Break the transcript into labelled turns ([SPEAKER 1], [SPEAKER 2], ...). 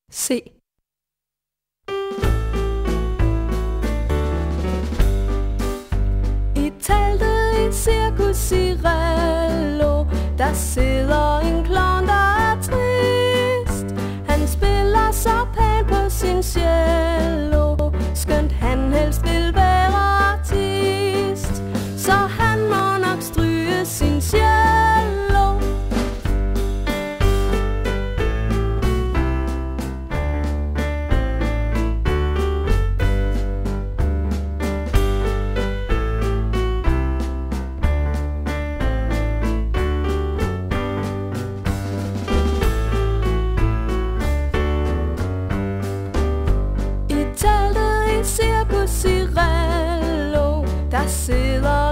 [SPEAKER 1] Se. I teltet i Cirkus Cirello, der sidder en klovn, der er trist. Han spiller så pænt på sin cello, skønt han helst vil være artist. Så han må nok stryge sin cello. Cirkus Cirello, der sidder